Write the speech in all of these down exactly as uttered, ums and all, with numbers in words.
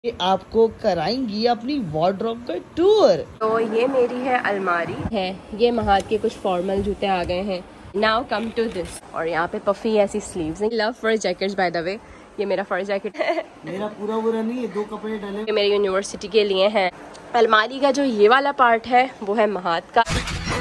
कि आपको कराएंगी अपनी वार्डरोब का टूर। तो ये मेरी है अलमारी है, ये महाद के कुछ फॉर्मल जूते आ गए हैं। नाउ कम टू दिस, और यहाँ पे पफी ऐसी स्लीव्स हैं। Love fur jackets by the way, ये मेरा फर जैकेट है। मेरा पूरा पूरा नहीं है, दो कपड़े डले। ये मेरी यूनिवर्सिटी के लिए हैं। अलमारी का जो ये वाला पार्ट है वो है महाद का।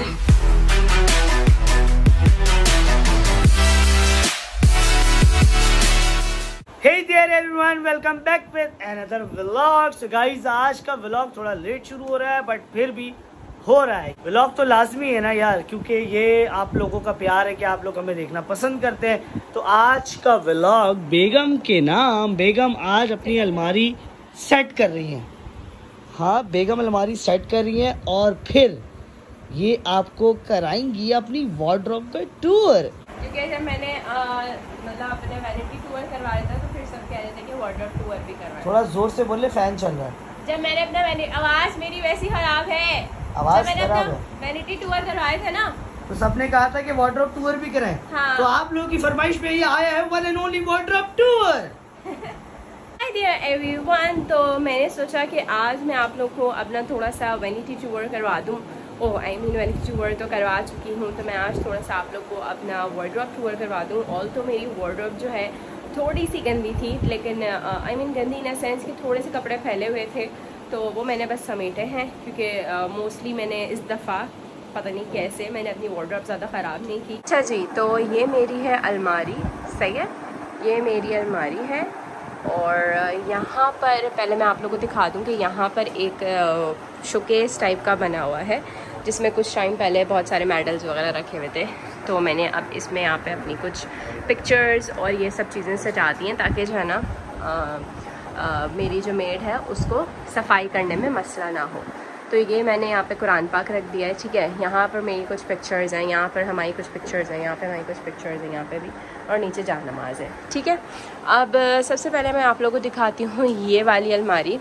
Hey there everyone, welcome back with another vlog. So guys, आज का vlog थोड़ा लेट शुरू हो रहा है बट फिर भी हो रहा है। vlog तो लाजमी है ना यार, क्योंकि ये आप लोगों का प्यार है कि आप लोग हमें देखना पसंद करते हैं। तो आज का vlog बेगम के नाम। बेगम आज अपनी अलमारी सेट कर रही हैं। हाँ, बेगम अलमारी सेट कर रही हैं और फिर ये आपको कराएंगी अपनी वार्डरोब का टूर। क्योंकि जब मैंने मतलब अपने वैनिटी टूर करवाया था तो फिर सब कह रहे थे कि वार्डरोब टूर भी करवाया। थोड़ा जोर से बोले, फैन चल रहा है। जब मैंने अपना आवाज मेरी वैसी खराब है, आवाज मैंने खराब अपना है। वैनिटी टूर करवाए थे ना, तो सबने कहा था कि वार्डरोब टूर भी करें। हाँ। तो आप लोगों की फरमाइश पे ये आया है one and only wardrobe tour. Hi dear everyone, तो मैंने सोचा कि आज मैं आप लोग को अपना थोड़ा सा वैनिटी टूर करवा दूं। Oh I mean vanity tour तो करवा चुकी हूँ, तो मैं आज थोड़ा सा आप लोग को अपना वार्डरोब टूर करवा दूँ। ऑल तो मेरी वार्डरोब जो है थोड़ी सी गंदी थी, लेकिन आई मीन गंदी इन अ सेंस कि थोड़े से कपड़े फैले हुए थे, तो वो मैंने बस समेटे हैं। क्योंकि मोस्टली uh, मैंने इस दफ़ा पता नहीं कैसे मैंने अपनी वार्डरोब ज़्यादा ख़राब नहीं की। अच्छा जी, तो ये मेरी है अलमारी, सही है, ये मेरी अलमारी है। और यहाँ पर पहले मैं आप लोगों को दिखा दूँ कि यहाँ पर एक शोकेस टाइप का बना हुआ है, जिसमें कुछ टाइम पहले बहुत सारे मेडल्स वगैरह रखे हुए थे। तो मैंने अब इसमें यहाँ पे अपनी कुछ पिक्चर्स और ये सब चीज़ें सजा दी हैं, ताकि जो है ना आ, आ, मेरी जो मेड है उसको सफाई करने में मसला ना हो। तो ये मैंने यहाँ पे कुरान पाक रख दिया है, ठीक है। यहाँ पर मेरी कुछ पिक्चर्स हैं, यहाँ पर हमारी कुछ पिक्चर्स हैं, यहाँ पे हमारी कुछ पिक्चर्स हैं, यहाँ पे भी, और नीचे जा नमाज है, ठीक है। अब सबसे पहले मैं आप लोगों को दिखाती हूँ ये वाली अलमारी,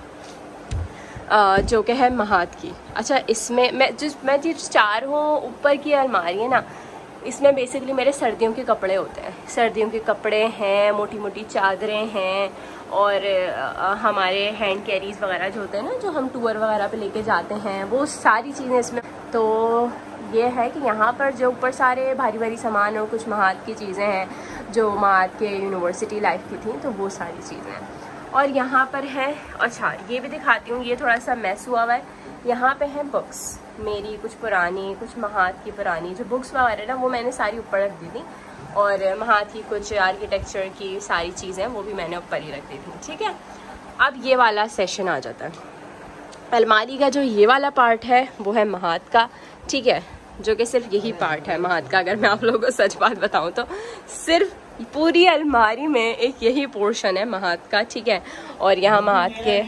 Uh, जो कि है महाद की। अच्छा, इसमें मैं जिस मैं जिस चार हूँ ऊपर की अलमारी है ना, इसमें बेसिकली मेरे सर्दियों के कपड़े होते हैं। सर्दियों के कपड़े हैं, मोटी मोटी चादरें हैं, और आ, हमारे हैंड कैरीज वगैरह जो होते हैं ना, जो हम टूर वगैरह पे लेके जाते हैं, वो सारी चीज़ें इसमें। तो ये है कि यहाँ पर जो ऊपर सारे भारी भारी सामान और कुछ महाद की चीज़ें हैं जो महाद के यूनिवर्सिटी लाइफ की थी, तो वो सारी चीज़ें हैं। और यहाँ पर है, अच्छा ये भी दिखाती हूँ, ये थोड़ा सा मैस हुआ हुआ है। यहाँ पे हैं बुक्स मेरी, कुछ पुरानी, कुछ महाद की पुरानी जो बुक्स वगैरह ना, वो मैंने सारी ऊपर रख दी थी। और महाद की कुछ आर्किटेक्चर की सारी चीज़ें वो भी मैंने ऊपर ही रख दी थी, ठीक है। अब ये वाला सेशन आ जाता है। अलमारी का जो ये वाला पार्ट है वो है महाद का, ठीक है, जो कि सिर्फ यही पार्ट है महाद का। अगर मैं आप लोगों को सच बात बताऊँ तो सिर्फ पूरी अलमारी में एक यही पोर्शन है महाद का, ठीक है। और यहाँ महाद के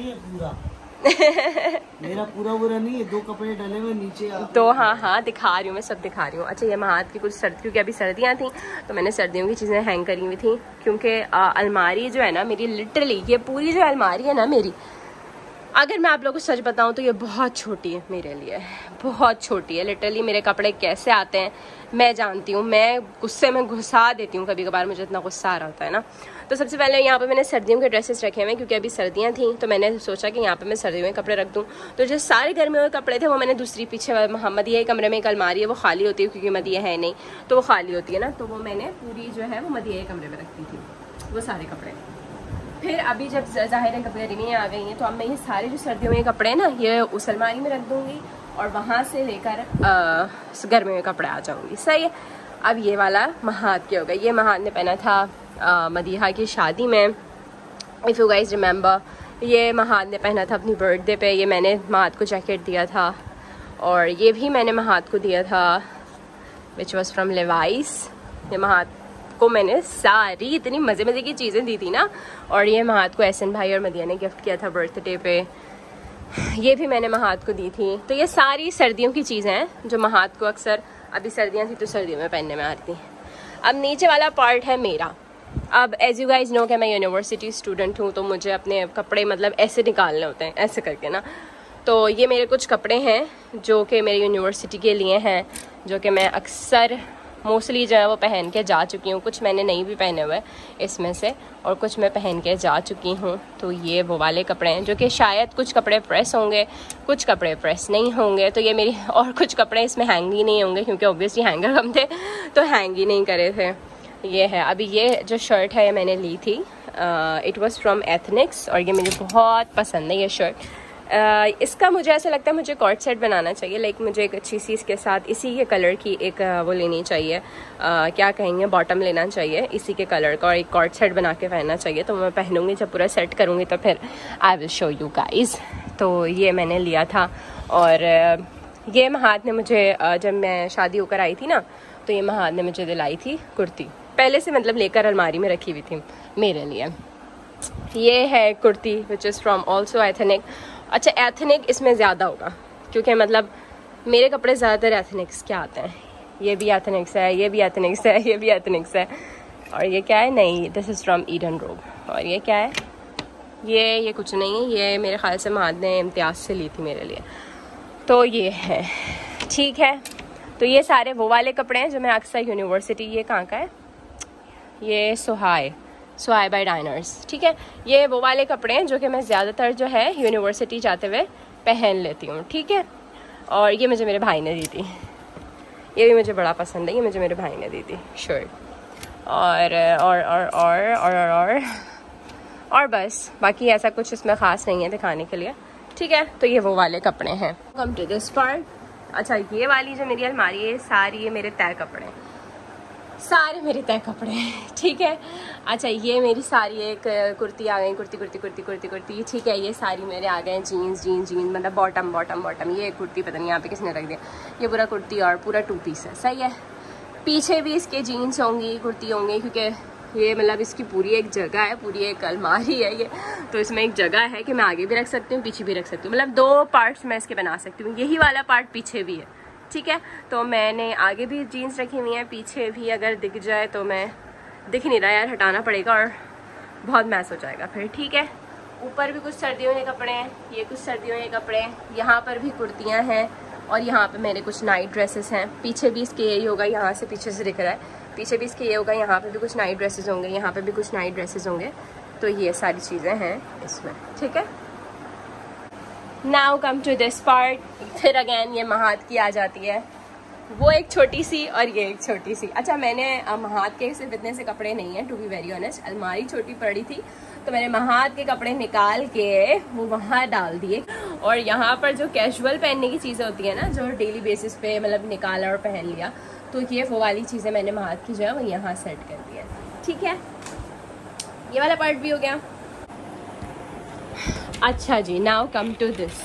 मेरा पूरा पूरा नहीं है, दो कपड़े डले हुए नीचे। तो हाँ हाँ दिखा रही हूँ, मैं सब दिखा रही हूँ। अच्छा, ये महाद की कुछ सर्दी, क्योंकि अभी सर्दियाँ थी तो मैंने सर्दियों की चीज़ें हैंग करी हुई थी। क्योंकि अलमारी जो है ना मेरी, लिटरली ये पूरी जो अलमारी है ना मेरी, अगर मैं आप लोगों को सच बताऊं तो ये बहुत छोटी है मेरे लिए, बहुत छोटी है। लिटरली मेरे कपड़े कैसे आते हैं मैं जानती हूँ, मैं गुस्से में घुसा देती हूँ कभी कभार, मुझे इतना गुस्सा आ रहा होता है ना। तो सबसे पहले यहाँ पे मैंने सर्दियों के ड्रेसेस रखे हुए हैं, क्योंकि अभी सर्दियाँ थी तो मैंने सोचा कि यहाँ पे मैं सर्दियों के कपड़े रख दूँ। तो जो सारे गर्मियों के कपड़े थे वो मैंने दूसरी पीछे मदिया कमरे में एक अलमारी है, वो खाली होती है क्योंकि मदिया है नहीं, तो वो खाली होती है ना, तो वो मैंने पूरी जो है वो मदिया कमरे में रखती थी वो सारे कपड़े। फिर अभी जब ज़ाहिर है कपड़े रिनी आ गई हैं, तो अब मैं ये सारे जो सर्दियों में कपड़े ना ये उस अलमारी में रख दूँगी, और वहाँ से लेकर गर्मियों में कपड़े आ जाऊँगी, सही है। अब ये वाला महाद के हो गए, ये महाद ने पहना था आ, मदीहा की शादी में, इफ़ यू गाइज रिमेंबर। ये महाद ने पहना था अपनी बर्थडे पे, ये मैंने महाद को जैकेट दिया था। और ये भी मैंने महाद को दिया था, विच वॉज फ्रॉम लेवाइस। ये महाद को मैंने सारी इतनी मज़े मज़े की चीज़ें दी थी ना। और ये महाद को एहसन भाई और मदिया ने गिफ्ट किया था बर्थडे पे, ये भी मैंने महाद को दी थी। तो ये सारी सर्दियों की चीज़ें हैं जो महाद को अक्सर, अभी सर्दियाँ थी तो सर्दियों में पहनने में आती थी। अब नीचे वाला पार्ट है मेरा। अब एज यू गाइज नो कि मैं यूनिवर्सिटी स्टूडेंट हूँ, तो मुझे अपने कपड़े मतलब ऐसे निकालने होते हैं, ऐसे करके ना। तो ये मेरे कुछ कपड़े हैं जो कि मेरी यूनिवर्सिटी के लिए हैं, जो कि मैं अक्सर मोस्टली जो है वो पहन के जा चुकी हूँ। कुछ मैंने नहीं भी पहने हुए इसमें से, और कुछ मैं पहन के जा चुकी हूँ। तो ये वो वाले कपड़े हैं जो कि शायद कुछ कपड़े प्रेस होंगे, कुछ कपड़े प्रेस नहीं होंगे। तो ये मेरी, और कुछ कपड़े इसमें हैंग ही नहीं होंगे क्योंकि ऑब्वियसली हैंगर कम थे तो हैंग ही नहीं करे थे। ये है, अभी ये जो शर्ट है मैंने ली थी, इट वाज फ्रॉम एथनिक्स, और ये मुझे बहुत पसंद है ये शर्ट। Uh, इसका मुझे ऐसा लगता है मुझे कॉर्ड सेट बनाना चाहिए। लाइक मुझे एक अच्छी सी इसके साथ इसी के कलर की एक uh, वो लेनी चाहिए, uh, क्या कहेंगे, बॉटम लेना चाहिए इसी के कलर का, और एक कॉर्ड सेट बना के पहनना चाहिए। तो मैं पहनूंगी, जब पूरा सेट करूँगी तो फिर I will show you guys. तो ये मैंने लिया था, और uh, ये महाद ने मुझे uh, जब मैं शादी होकर आई थी ना, तो ये महाद ने मुझे दिलाई थी कुर्ती, पहले से मतलब लेकर अलमारी में रखी हुई थी मेरे लिए। ये है kurti which is from also ethnic. अच्छा, एथनिक इसमें ज़्यादा होगा क्योंकि मतलब मेरे कपड़े ज़्यादातर एथनिक्स के आते हैं। ये भी एथनिक्स है, ये भी एथनिक्स है, ये भी एथनिक्स है। और ये क्या है, नहीं, दिस इज़ फ्रॉम ईडन रोब। और ये क्या है, ये ये कुछ नहीं है, ये मेरे ख्याल से महाद ने इम्तियाज़ से ली थी मेरे लिए। तो ये है, ठीक है। तो ये सारे वो वाले कपड़े हैं जो मैं अक्सर यूनिवर्सिटी, ये कहाँ का है, ये सुहाय सुहाय बाय डाइनर्स, ठीक है। ये वो वाले कपड़े हैं जो कि मैं ज़्यादातर जो है यूनिवर्सिटी जाते हुए पहन लेती हूँ, ठीक है। और ये मुझे मेरे भाई ने दी थी, ये भी मुझे बड़ा पसंद है, ये मुझे मेरे भाई ने दी थी शर्ट। और और और और और और और, और बस, बाकी ऐसा कुछ इसमें ख़ास नहीं है दिखाने के लिए, ठीक है। तो ये वो वाले कपड़े हैं। Come to this part. अच्छा, ये वाली जो मेरी अलमारी है सारी ये मेरे तय कपड़े हैं, सारे मेरे तय कपड़े हैं, ठीक है। अच्छा, ये मेरी सारी एक कुर्ती आ गई, कुर्ती कुर्ती कुर्ती कुर्ती कुर्ती, ठीक है। ये सारी मेरे आ गए जीन्स जीन्स जीन्स, मतलब बॉटम बॉटम बॉटम। ये कुर्ती पता नहीं यहाँ पे किसने रख दिया, ये पूरा कुर्ती और पूरा टू पीस है, सही है। पीछे भी इसके जीन्स होंगी, कुर्ती होंगी, क्योंकि ये मतलब इसकी पूरी एक जगह है, पूरी एक अलमारी है ये, तो इसमें एक जगह है कि मैं आगे भी रख सकती हूँ, पीछे भी रख सकती हूँ, मतलब दो पार्ट्स मैं इसके बना सकती हूँ। यही वाला पार्ट पीछे भी है, ठीक है। तो मैंने आगे भी जीन्स रखी हुई हैं, पीछे भी अगर दिख जाए तो, मैं दिख नहीं रहा यार, हटाना पड़ेगा और बहुत मैस हो जाएगा फिर, ठीक है। ऊपर भी कुछ सर्दियों के कपड़े हैं, ये कुछ सर्दियों के कपड़े हैं, यहाँ पर भी कुर्तियाँ हैं, और यहाँ पे मेरे कुछ नाइट ड्रेसेस हैं। पीछे भी इसके यही होगा, यहाँ से पीछे से दिख रहा है, पीछे भी इसके ये होगा, यहाँ पे भी कुछ नाइट ड्रेसेस होंगे, यहाँ पे भी कुछ नाइट ड्रेसेस होंगे। तो ये सारी चीज़ें हैं इसमें, ठीक है। Now come to this part. फिर अगेन ये महाद की आ जाती है, वो एक छोटी सी और ये एक छोटी सी। अच्छा, मैंने महाद के सिर्फ इतने से कपड़े नहीं हैं, टू बी वेरी ऑनेस्ट, अलमारी छोटी पड़ी थी तो मैंने महाद के कपड़े निकाल के वो वहाँ डाल दिए, और यहाँ पर जो कैजुअल पहनने की चीज़ें होती है ना, जो डेली बेसिस पे मतलब निकाला और पहन लिया, तो ये वो वाली चीज़ें मैंने महाद की जो है वो यहाँ सेट कर दी है, ठीक है। ये वाला पार्ट भी हो गया। अच्छा जी, नाउ कम टू दिस।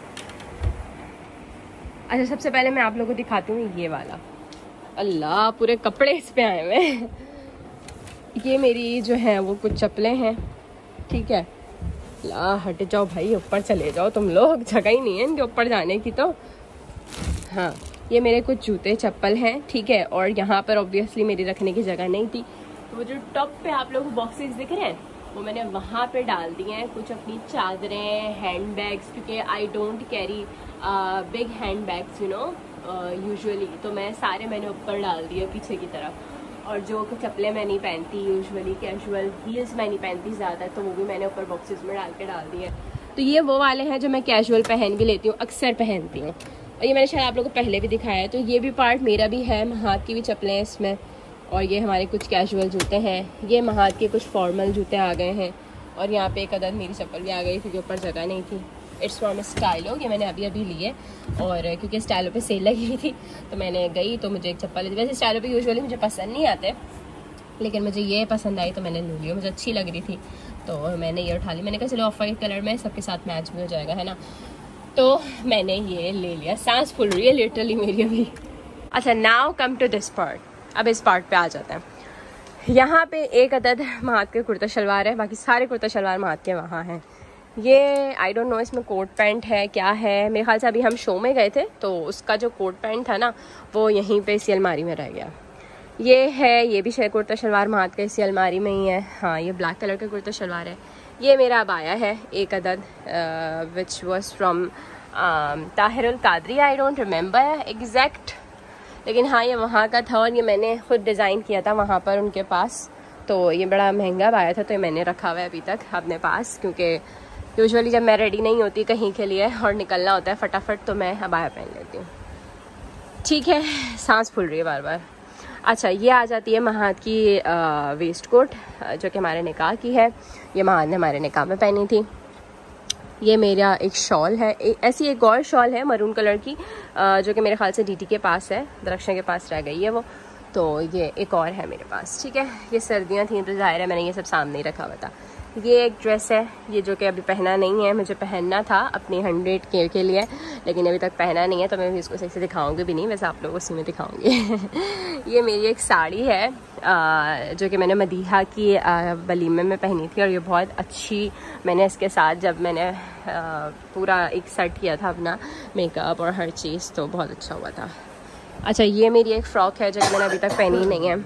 अच्छा, सबसे पहले मैं आप लोगों को दिखाती हूँ ये वाला। अल्लाह, पूरे कपड़े इस पे आए हुए। ये मेरी जो है वो कुछ चप्पलें हैं, ठीक है। ला, हट जाओ भाई, ऊपर चले जाओ तुम लोग, जगह ही नहीं है इनके ऊपर जाने की। तो हाँ, ये मेरे कुछ जूते चप्पल हैं, ठीक है। और यहाँ पर ऑब्वियसली मेरी रखने की जगह नहीं थी, तो वो जो टॉप पे आप लोगों को बॉक्सेस दिख रहे हैं वो मैंने वहाँ पे डाल दिए हैं। कुछ अपनी चादरें, हैंड बैग्स, क्योंकि I don't carry big hand bags you know usually, तो मैं सारे मैंने ऊपर डाल दिए पीछे की तरफ। और जो चप्पलें मैं नहीं पहनती यूजुअली, कैजुअल हील्स मैं नहीं पहनती ज़्यादा, तो वो भी मैंने ऊपर बॉक्सेस में डाल के डाल दिए। तो ये वो वाले हैं जो मैं कैजुअल पहन भी लेती हूँ, अक्सर पहनती हूँ, और ये मैंने शायद आप लोगों को पहले भी दिखाया है। तो ये भी पार्ट मेरा भी है, महाद की भी चप्पलें हैं इसमें, और ये हमारे कुछ कैजुअल जूते हैं। ये महाद के कुछ फॉर्मल जूते आ गए हैं, और यहाँ पे एक अदद मेरी चप्पल भी आ गई क्योंकि ऊपर जगह नहीं थी। इट्स फ्रॉम स्टाइलो, ये मैंने अभी अभी लिए, और क्योंकि स्टाइलो पे सेल लगी हुई थी तो मैंने गई तो मुझे एक चप्पल ली। वैसे स्टाइलो पे यूजुअली मुझे पसंद नहीं आते, लेकिन मुझे ये पसंद आई तो मैंने ले लिया, मुझे अच्छी लग रही थी तो मैंने ये उठा ली। मैंने कहा चलो ऑफ वाइट कलर में सबके साथ मैच भी हो जाएगा, है ना, तो मैंने ये ले लिया। सांस फूल रही है लिटरली मेरी अभी। अच्छा, now come to this part. अब इस पार्ट पे आ जाते हैं। यहाँ पे एक अदद महाद के कुर्ता शलवार है, बाकी सारे कुर्ता शलवार महाद के वहाँ हैं। ये आई डोंट नो इसमें कोट पैंट है क्या है, मेरे ख्याल से अभी हम शो में गए थे तो उसका जो कोट पैंट था ना वो यहीं पे इसी अलमारी में रह गया। ये है, ये भी शायद कुर्ता शलवार महाद का इसी अलमारी में ही है। हाँ, ये ब्लैक कलर का कुर्ता शलवार है। ये मेरा अब आया है एक अदद, which was from Tahirul Qadri, I don't remember exact लेकिन हाँ ये वहाँ का था और ये मैंने खुद डिज़ाइन किया था वहाँ पर उनके पास, तो ये बड़ा महंगा आया था, तो ये मैंने रखा हुआ है अभी तक अपने पास, क्योंकि यूजुअली जब मैं रेडी नहीं होती कहीं के लिए और निकलना होता है फटाफट तो मैं अबाया पहन लेती हूँ। ठीक है, सांस फूल रही है बार बार। अच्छा, ये आ जाती है महाद की वेस्ट कोट जो कि हमारे निकाह की है, ये महाद ने हमारे निकाह में पहनी थी। ये मेरा एक शॉल है, ए, ऐसी एक और शॉल है मरून कलर की आ, जो कि मेरे ख्याल से डीटी के पास है, दरख्शन के पास रह गई है वो, तो ये एक और है मेरे पास। ठीक है, ये सर्दियाँ थी तो जाहिर है मैंने ये सब सामने ही रखा हुआ था। ये एक ड्रेस है, ये जो कि अभी पहना नहीं है, मुझे पहनना था अपनी हंड्रेड के के लिए, लेकिन अभी तक पहना नहीं है, तो मैं इसको सही से दिखाऊंगी भी नहीं, वैसे आप लोग उसी में दिखाऊंगी। ये मेरी एक साड़ी है आ, जो कि मैंने मदीहा की आ, वलीमे में पहनी थी, और ये बहुत अच्छी, मैंने इसके साथ जब मैंने आ, पूरा एक सेट किया था अपना मेकअप और हर चीज़, तो बहुत अच्छा हुआ था। अच्छा, ये मेरी एक फ़्रॉक है जो कि मैंने अभी तक पहनी ही नहीं है,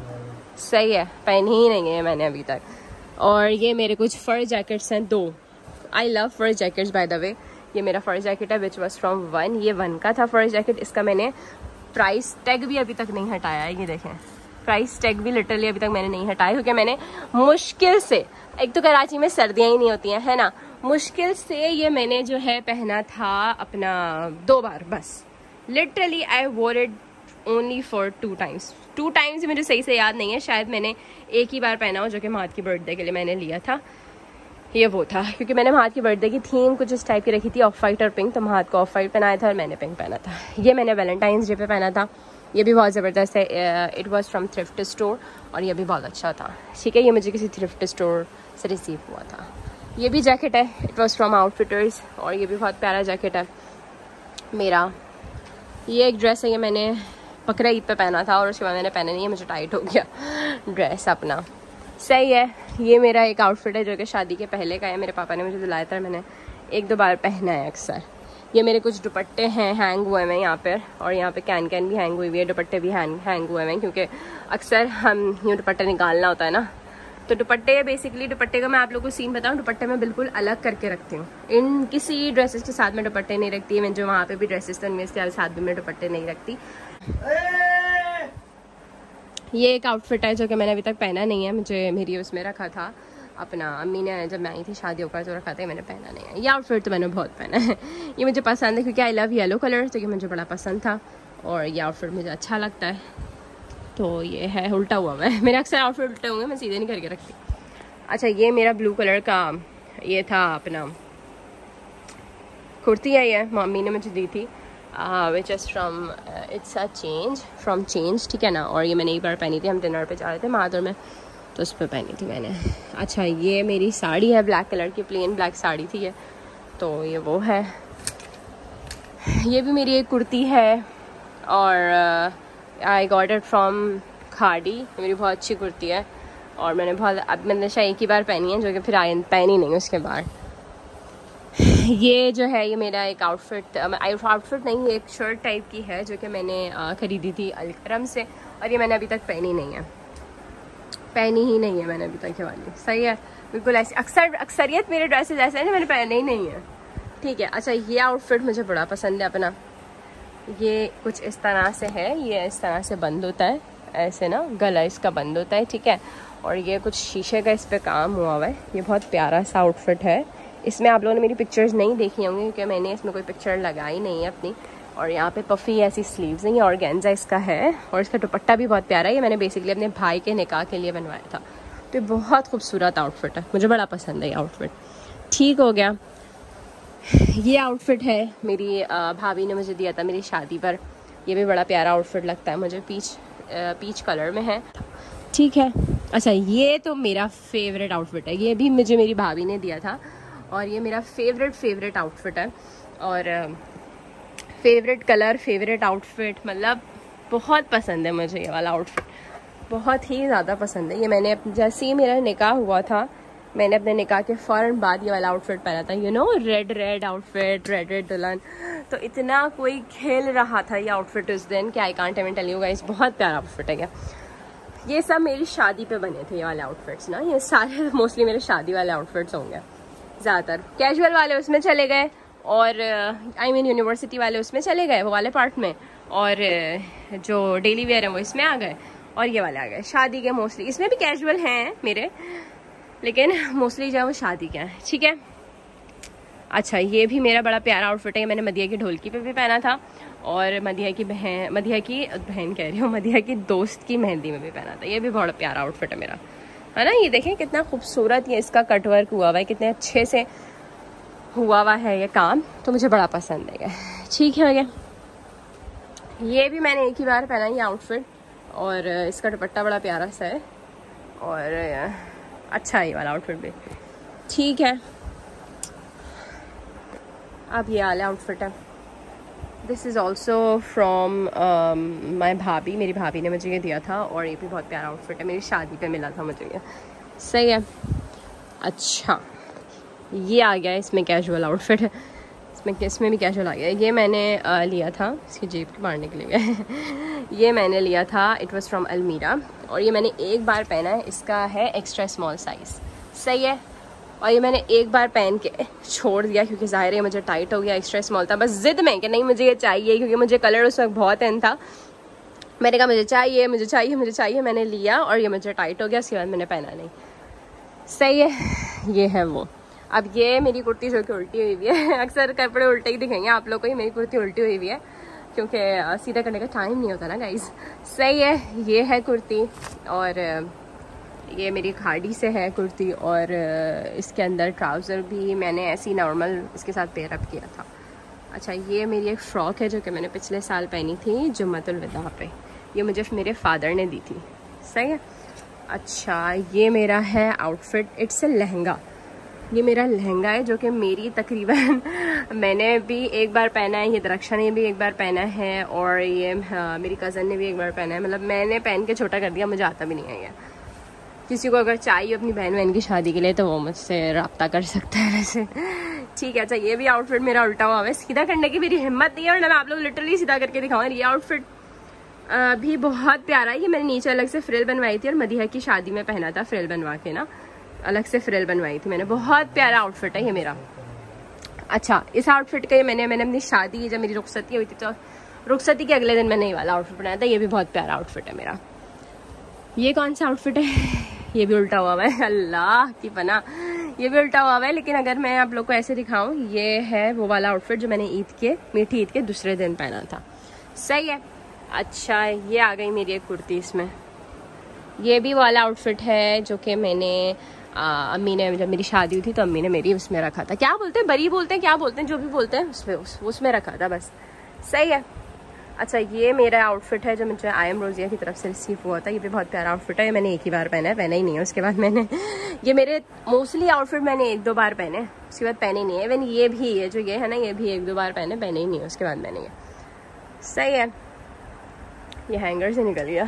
सही है, पहनी ही नहीं है मैंने अभी तक। और ये मेरे कुछ फर जैकेट्स हैं दो, I love fur jackets by the way. ये मेरा फर जैकेट है विच वॉज फ्रॉम वन, ये वन का था फर जैकेट, इसका मैंने प्राइस टैग भी अभी तक नहीं हटाया है, ये देखें प्राइस टैग भी लिटरली अभी तक मैंने नहीं हटाया, क्योंकि मैंने मुश्किल से, एक तो कराची में सर्दियाँ ही नहीं होती हैं है ना, मुश्किल से ये मैंने जो है पहना था अपना दो बार बस, literally I wore it only for two times two times मुझे सही से याद नहीं है, शायद मैंने एक ही बार पहना हो जो कि महाद की बर्थडे के लिए मैंने लिया था, ये वो था, क्योंकि मैंने महाद की बर्थडे की थीम कुछ इस टाइप की रखी थी, ऑफ वाइट और पिंक, तो महाद को ऑफ वाइट पहनाया था और मैंने पिंक पहना था। ये मैंने वैलेंटाइंस डे पे पहना था, ये भी बहुत ज़बरदस्त है, it was from thrift store और ये भी बहुत अच्छा था। ठीक है, ये मुझे किसी थ्रिफ्ट स्टोर से रिसीव हुआ था। ये भी जैकेट है, इट वॉज फ्रॉम आउटफिटर्स, और ये भी बहुत प्यारा जैकेट है मेरा। ये एक ड्रेस है, ये मैंने बकरा ईद पे पहना था और उसके बाद मैंने पहना नहीं है, मुझे टाइट हो गया ड्रेस अपना, सही है। ये मेरा एक आउटफिट है जो कि शादी के पहले का है, मेरे पापा ने मुझे दिलाया था, मैंने एक दो बार पहना है अक्सर। ये मेरे कुछ दुपट्टे हैं हैंग हुए हैं यहाँ पर, और यहाँ पे कैन कैन भी हैंग हुई हुई है, दुपट्टे भी हैंग हैंग हुए हैं, क्योंकि अक्सर हम यूँ दुपट्टे निकालना होता है ना, तो दुपट्टे बेसिकली, दुपट्टे का मैं आप लोगों को सीन बताऊँ, दुपट्टे मैं बिल्कुल अलग करके रखती हूँ, इन किसी ड्रेसेस के साथ मैं दुपट्टे नहीं रखती, मैं जो वहाँ पे भी ड्रेसेस थे उनमें इसके साथ भी मैं दुपट्टे नहीं रखती। ये एक आउटफिट है जो कि मैंने अभी तक पहना नहीं है, मुझे मेरी उसमें रखा था अपना, अम्मी ने जब मैं आई थी शादियों का जो रखा था, मैंने पहना नहीं है। ये आउटफिट तो मैंने बहुत पहना है, ये मुझे पसंद है क्योंकि आई लव येलो कलर, तो ये मुझे बड़ा पसंद था और ये आउटफिट मुझे अच्छा लगता है। तो ये है उल्टा हुआ है, मेरे अक्सर आउटफिट उल्टे होंगे, मैं सीधे नहीं करके रखती। अच्छा, ये मेरा ब्लू कलर का ये था अपना कुर्ती है, ये मम्मी ने मुझे दी थी, which is from it's a change from change, ठीक है ना, और ये मैंने एक बार पहनी थी, हम डिनर पे जा रहे थे मादर में, तो उस पर पहनी थी मैंने। अच्छा, ये मेरी साड़ी है ब्लैक कलर की, प्लेन ब्लैक साड़ी थी ये, तो ये वो है। ये भी मेरी एक कुर्ती है और आई गॉट इट फ्रॉम खाड़ी, मेरी बहुत अच्छी कुर्ती है और मैंने बहुत, अब मैंने शायद एक ही बार पहनी है जो कि फिर आई पहनी नहीं उसके बाद। ये जो है ये मेरा एक आउटफिट, आउटफिट नहीं, ये एक शर्ट टाइप की है जो कि मैंने ख़रीदी थी अलकरम से, और ये मैंने अभी तक पहनी नहीं है, पहनी ही नहीं है मैंने अभी तक ये वाली, सही है, बिल्कुल ऐसी अक्सर अक्सरियत मेरे ड्रेसेस ऐसे हैं मैंने पहने ही नहीं है। ठीक है, अच्छा, ये आउटफिट मुझे बड़ा पसंद है अपना, ये कुछ इस तरह से है, ये इस तरह से बंद होता है ऐसे ना, गला इसका बंद होता है, ठीक है, और ये कुछ शीशे का इस पर काम हुआ हुआ है, ये बहुत प्यारा सा आउटफिट है। इसमें आप लोगों ने मेरी पिक्चर्स नहीं देखी होंगी क्योंकि मैंने इसमें कोई पिक्चर लगाई नहीं है अपनी, और यहाँ पे पफ़ी ऐसी स्लीव्स नहीं है, ऑर्गेन्जा इसका है, और इसका दुपट्टा भी बहुत प्यारा है, ये मैंने बेसिकली अपने भाई के निकाह के लिए बनवाया था, तो ये बहुत खूबसूरत आउटफिट है, मुझे बड़ा पसंद है ये आउटफिट। ठीक हो गया, ये आउटफिट है मेरी भाभी ने मुझे दिया था मेरी शादी पर, ये भी बड़ा प्यारा आउटफिट लगता है मुझे, पीच पीच कलर में है। ठीक है, अच्छा, ये तो मेरा फेवरेट आउटफिट है, ये भी मुझे मेरी भाभी ने दिया था और ये मेरा फेवरेट फेवरेट आउटफिट है, और फेवरेट कलर, फेवरेट आउटफिट, मतलब बहुत पसंद है मुझे ये वाला आउटफिट, बहुत ही ज़्यादा पसंद है। ये मैंने जैसे ही मेरा निकाह हुआ था, मैंने अपने निकाह के फ़ौरन बाद ये वाला आउटफिट पहना था, you know, red red outfit, red red दुल्हन, तो इतना कोई खेल रहा था ये आउटफिट उस दिन कि I can't even tell you guys, बहुत प्यारा आउटफिट है। क्या ये सब मेरी शादी पे बने थे ये वाले आउटफिट्स ना, ये सारे मोस्टली मेरे शादी वाले आउटफिट्स होंगे, ज़्यादातर कैजुअल वाले उसमें चले गए, और आई मीन यूनिवर्सिटी वाले उसमें चले गए वो वाले पार्ट में, और जो डेली वेयर है वो इसमें आ गए और ये वाले आ गए शादी के। मोस्टली इसमें भी कैजुअल हैं मेरे, लेकिन मोस्टली जो है वो शादी के हैं। ठीक है, अच्छा ये भी मेरा बड़ा प्यारा आउटफिट है। मैंने मदिया की ढोलकी पे भी पहना था और मदिया की बहन मदिया की बहन कह रही हूँ मदिया की दोस्त की मेहंदी में भी पहना था। ये भी बहुत प्यारा आउटफिट है मेरा, है ना। ये देखें कितना खूबसूरत ये इसका कटवर्क हुआ हुआ है, कितने अच्छे से हुआ हुआ है ये काम, तो मुझे बड़ा पसंद है। ठीक है भैया, ये भी मैंने एक ही बार पहना ये आउटफिट और इसका दुपट्टा बड़ा प्यारा सा है और अच्छा है ये वाला आउटफिट भी। ठीक है, अब ये वाला आउटफिट है। This is also from my भाभी, मेरी भाभी ने मुझे ये दिया था और ये भी बहुत प्यारा आउटफिट है, मेरी शादी पे मिला था मुझे ये। सही है। अच्छा ये आ गया, इसमें कैजुअल आउटफिट है, इसमें इसमें भी कैजुअल आ गया। ये मैंने आ, लिया था इसकी जेब के मारने के लिए ये मैंने लिया था, इट वॉज़ फ्रॉम अलमीरा और ये मैंने एक बार पहना है। इसका है एक्स्ट्रा स्मॉल साइज़। सही है, और ये मैंने एक बार पहन के छोड़ दिया क्योंकि ज़ाहिर है मुझे टाइट हो गया, एक्स्ट्रा स्मॉल था। बस ज़िद में कि नहीं मुझे ये चाहिए, क्योंकि मुझे कलर उस वक्त बहुत इन था। मैंने कहा मुझे चाहिए मुझे चाहिए मुझे चाहिए, मैंने लिया और ये मुझे टाइट हो गया, उसके बाद मैंने पहना नहीं। सही है, ये है वो। अब ये मेरी कुर्ती जो कि उल्टी हुई हुई है, अक्सर कपड़े उल्टे ही दिखेंगे आप लोग को ही, मेरी कुर्ती उल्टी हुई हुई है क्योंकि सीधा करने का टाइम नहीं होता ना गाइस। सही है, ये है कुर्ती और ये मेरी खाड़ी से है कुर्ती और इसके अंदर ट्राउज़र भी मैंने ऐसी नॉर्मल इसके साथ पेयर अप किया था। अच्छा ये मेरी एक फ़्रॉक है जो कि मैंने पिछले साल पहनी थी जुम्मतुल विदा पे, ये मुझे मेरे फादर ने दी थी। सही है। अच्छा ये मेरा है आउटफिट, इट्स अ लहंगा। ये मेरा लहंगा है जो कि मेरी तकरीबन मैंने भी एक बार पहना है, ये दरक्षा ने भी एक बार पहना है और ये हाँ, मेरी कज़न ने भी एक बार पहना है। मतलब मैंने पहन के छोटा कर दिया, मुझे आता भी नहीं है ये। किसी को अगर चाहिए अपनी बहन बहन की शादी के लिए तो वो मुझसे रब्ता कर सकता है वैसे। ठीक है। अच्छा ये भी आउटफिट मेरा उल्टा हुआ है, सीधा करने की मेरी हिम्मत नहीं है और मैं आप लोग लिटरली सीधा करके दिखाऊँ। ये आउटफिट भी बहुत प्यारा है, ये मैंने नीचे अलग से फ्रिल बनवाई थी और मदीहा की शादी में पहना था, फ्रिल बनवा के ना अलग से फ्रिल बनवाई थी मैंने। बहुत प्यारा आउटफिट है ये मेरा। अच्छा इस आउटफिट का मैंने मैंने अपनी शादी जब मेरी रुखसती हुई थी तो रुखसती के अगले दिन मैंने ये वाला आउटफिट बनाया था। ये भी बहुत प्यारा आउटफिट है मेरा। ये कौन सा आउटफिट है? ये भी उल्टा हुआ है, अल्लाह की पना, ये भी उल्टा हुआ है। लेकिन अगर मैं आप लोग को ऐसे दिखाऊं, ये है वो वाला आउटफिट जो मैंने ईद के मीठी ईद के दूसरे दिन पहना था। सही है। अच्छा ये आ गई मेरी एक कुर्ती, इसमें ये भी वाला आउटफिट है जो कि मैंने आ, अम्मी ने जब मेरी शादी हुई थी तो अम्मी ने मेरी उसमें रखा था। क्या बोलते हैं, बरी बोलते हैं, क्या बोलते हैं, जो भी बोलते हैं, उसमें उस, उसमें रखा था बस। सही है। अच्छा ये मेरा आउटफिट है जो मुझे आई एम रोजिया की तरफ से रिसीव हुआ था। ये भी बहुत प्यारा आउटफिट है, ये मैंने एक ही बार पहना है, पहना ही नहीं है उसके बाद मैंने। ये मेरे मोस्टली आउटफिट मैंने एक दो बार पहने, उसके बाद पहने ही नहीं है। इवन ये भी ये जो ये है ना, ये भी एक दो बार पहने, पहने ही नहीं है उसके बाद मैंने ये। सही है। ये हैंगर से निकल गया।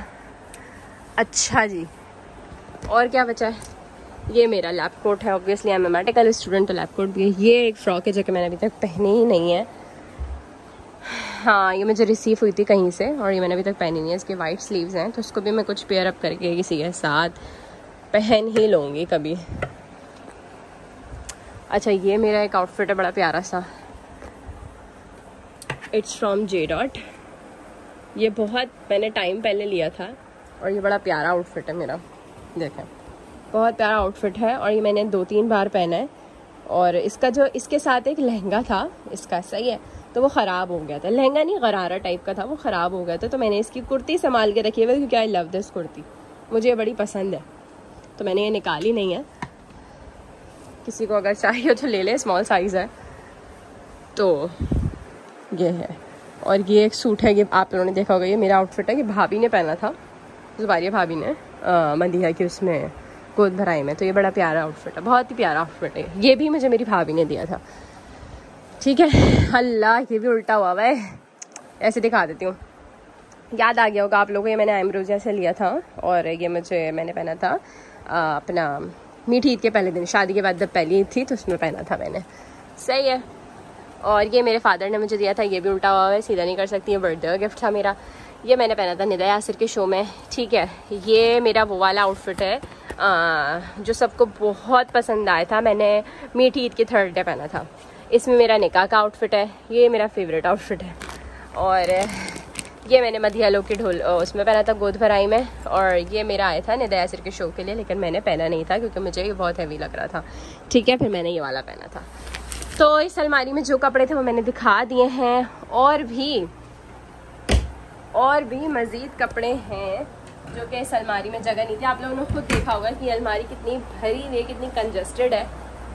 अच्छा जी और क्या बचा है? ये मेरा लैब कोट है, obviously I am a medical student तो लैब कोट भी है। ये एक फ्रॉक है जो कि मैंने अभी तक पहनी ही नहीं है। हाँ ये मुझे रिसीव हुई थी कहीं से और ये मैंने अभी तक पहनी नहीं है। इसके वाइट स्लीव्स हैं तो उसको भी मैं कुछ पेयर अप करके किसी के साथ पहन ही लूँगी कभी। अच्छा ये मेरा एक आउटफिट है बड़ा प्यारा सा, इट्स फ्रॉम जे डॉट। ये बहुत मैंने टाइम पहले लिया था और ये बड़ा प्यारा आउटफिट है मेरा, देखें बहुत प्यारा आउटफिट है और ये मैंने दो तीन बार पहना है। और इसका जो इसके साथ एक लहंगा था इसका, सही है, तो वो ख़राब हो गया था। लहंगा नहीं, गरारा टाइप का था, वो ख़राब हो गया था। तो मैंने इसकी कुर्ती संभाल के रखी है क्योंकि आई लव दिस कुर्ती, मुझे ये बड़ी पसंद है तो मैंने ये निकाली नहीं है। किसी को अगर चाहिए तो ले ले, स्मॉल साइज़ है। तो ये है। और ये एक सूट है, ये आप लोगों ने देखा होगा, ये मेरा आउटफिट है, ये भाभी ने पहना था, जुबारिया भाभी ने मदीहा की उसमें गोद भराई में। तो ये बड़ा प्यारा आउटफिट है, बहुत ही प्यारा आउटफिट है। ये भी मुझे मेरी भाभी ने दिया था। ठीक है। अल्लाह ये भी उल्टा हुआ है, ऐसे दिखा देती हूँ, याद आ गया होगा आप लोगों को। ये मैंने आइमरोजिया से लिया था और ये मुझे मैंने पहना था आ, अपना मीठी ईद के पहले दिन, शादी के बाद जब पहली ईद थी तो उसमें पहना था मैंने। सही है। और ये मेरे फादर ने मुझे दिया था, ये भी उल्टा हुआ है, सीधा नहीं कर सकती, ये बर्थडे गिफ्ट था मेरा। ये मैंने पहना था निदा यासिर के शो में। ठीक है। ये मेरा वो वाला आउटफिट है आ, जो सबको बहुत पसंद आया था, मैंने मीठी ईद के थर्ड डे पहना था। इसमें मेरा निकाह का आउटफिट है, ये मेरा फेवरेट आउटफिट है। और ये मैंने मधिया लोग के ढोल उसमें पहना था गोद भराई में, और ये मेरा आया था निदया सर के शो के लिए, लेकिन मैंने पहना नहीं था क्योंकि मुझे ये बहुत हैवी लग रहा था। ठीक है, फिर मैंने ये वाला पहना था। तो इस अलमारी में जो कपड़े थे वो मैंने दिखा दिए हैं, और भी और भी मज़ीद कपड़े हैं जो कि इस अलमारी में जगह नहीं थी। आप लोगों ने खुद देखा होगा कि अलमारी कितनी भरी हुई है, कितनी कंजस्टेड है।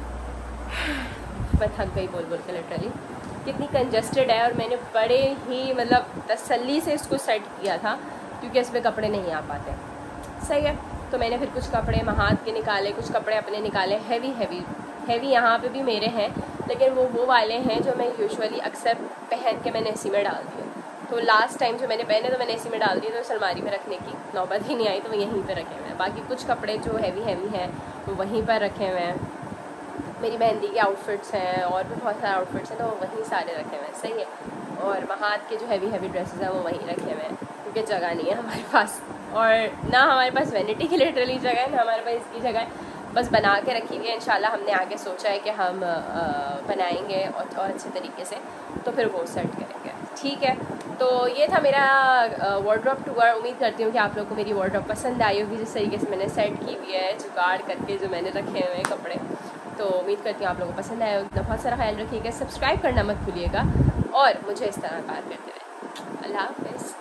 मैं थक गई बोल बोल के, लिटरली कितनी कंजस्टेड है, और मैंने बड़े ही मतलब तसल्ली से इसको सेट किया था क्योंकि इसमें कपड़े नहीं आ पाते। सही है, तो मैंने फिर कुछ कपड़े महात के निकाले, कुछ कपड़े अपने निकाले। हैवी हैवी हैवी यहाँ पे भी मेरे हैं, लेकिन वो वो वाले हैं जो मैं यूजुअली अक्सर पहन के मैंने इसी में डाल दिए। तो लास्ट टाइम जो मैंने पहने तो मैंने इसी में डाल दिए, तो इस अलमारी में रखने की नौबत ही नहीं आई, तो वो यहीं पे रखे हुए हैं। बाकी कुछ कपड़े जो हैवी हैवी हैं वो वहीं पर रखे हुए हैं। मेरी मेहंदी के आउटफिट्स हैं और भी बहुत सारे आउटफिट्स हैं, तो वो वहीं सारे रखे हुए हैं। सही है, और महात के जो हैवी हैवी ड्रेसेस हैं वो वहीं रखे हुए हैं क्योंकि जगह नहीं है हमारे पास, और ना हमारे पास वैनिटी की लिटरली जगह है, ना हमारे पास इसकी जगह है। बस बना के रखी हुई है। इंशाल्लाह हमने आगे सोचा है कि हम बनाएंगे और, और अच्छे तरीके से, तो फिर वो सेट करेंगे। ठीक है, तो ये था मेरा वार्डरोब टूर। उम्मीद करती हूँ कि आप लोग को मेरी वार्डरोब पसंद आई होगी, जिस तरीके से मैंने सेट की हुई है जुगाड़ करके जो मैंने रखे हुए हैं कपड़े। तो उम्मीद करती हूँ आप लोगों को पसंद आया होगा। बहुत सारा ख्याल रखिएगा, सब्सक्राइब करना मत भूलिएगा, और मुझे इस तरह प्यार करते रहें। अल्लाह हाफ़िज़।